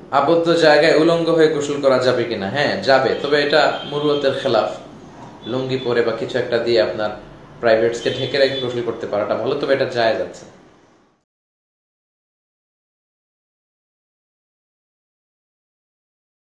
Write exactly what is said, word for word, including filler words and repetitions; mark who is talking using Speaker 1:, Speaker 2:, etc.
Speaker 1: আবদ্ধ জায়গায় উলঙ্গ হয়ে গোসল করা যাবে কিনা? হ্যাঁ যাবে, তবে এটা মুরুয়াতের খেলাফ। লুঙ্গি পরে বা কিছু একটা দিয়ে আপনার প্রাইভেটসকে ঢেকে রেখে গোসল করতে পারাটা ভালো, তবে এটা জায়েজ আছে।